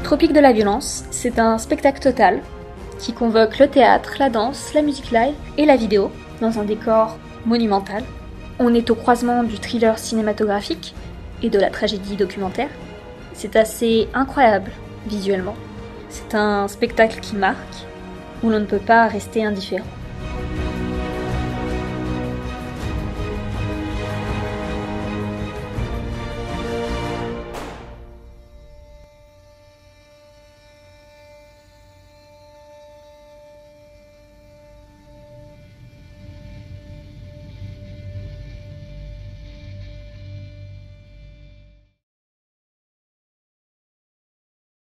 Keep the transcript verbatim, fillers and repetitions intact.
Tropique de la violence, c'est un spectacle total qui convoque le théâtre, la danse, la musique live et la vidéo dans un décor monumental. On est au croisement du thriller cinématographique et de la tragédie documentaire. C'est assez incroyable visuellement. C'est un spectacle qui marque, où l'on ne peut pas rester indifférent.